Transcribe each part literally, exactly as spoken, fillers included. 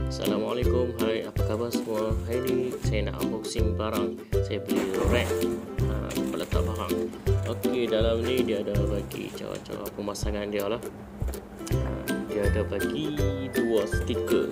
Assalamualaikum, hai, apa khabar semua? Hari ni saya nak unboxing barang. Saya beli rack uh, peletak barang. Okey, dalam ni dia ada bagi cara-cara pemasangan dia lah. uh, Dia ada bagi dua stiker.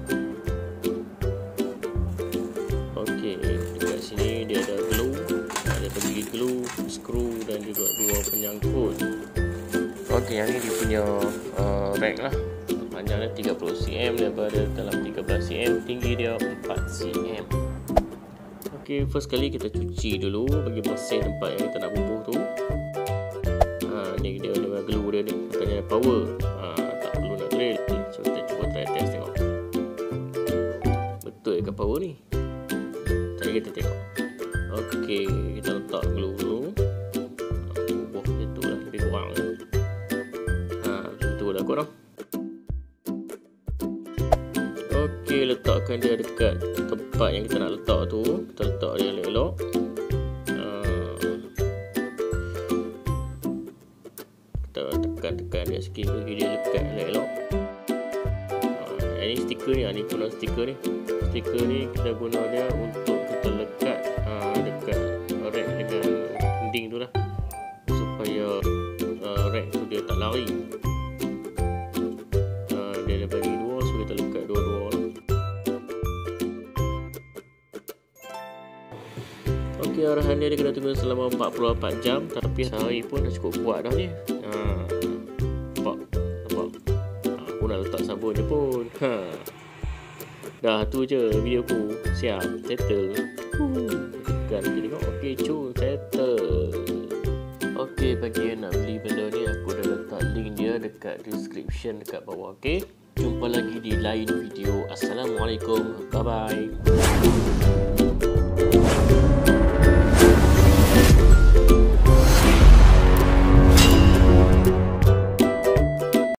Okey, dekat sini dia ada glue, ada bagi glue, skru dan juga dua penyangkut. Okey, yang ni dia punya uh, rack lah. Panjangnya tiga puluh sentimeter, daripada dalam tiga belas sentimeter, tinggi dia empat sentimeter. Okey, first kali kita cuci dulu bagi bersih tempat yang kita nak bubuh tu. Ha, ni dia dengan glue dia ni, katanya power. Ha, tak perlu nak drill. So kita cuba try test tengok. Betul ke power ni? Jadi kita tengok. Okey, kita letak glue dulu. Ha, bubuh macam tu lah, lebih kurang. Ha, macam tu lah korang. Okey, letakkan dia dekat tempat yang kita nak letak tu. Kita letak dia elok-elok. uh, Kita tekan-tekan dia sikit bagi dia lekat elok-elok. uh, Ini stiker ni, ni guna stiker ni. Stiker ni kita guna dia untuk kita lekat uh, dekat rack dengan dinding tu lah, supaya uh, rack tu dia tak lari. uh, Dia ada bagi dua, so kita lekat dua-dua. Okey, arahan dia, dia kena tunggu selama empat puluh lapan jam. Tapi sehari pun dah cukup kuat dah ni. Ha, nampak? Nampak? Ha, aku nak letak sabun je pun. Ha. Dah tu je video ku. Siap, settle. Uh, tekan kita tengok. Okey, cun, settle. Okey, bagi yang nak beli benda ni, aku dah letak link dia dekat description dekat bawah. Okey, jumpa lagi di lain video. Assalamualaikum, bye bye.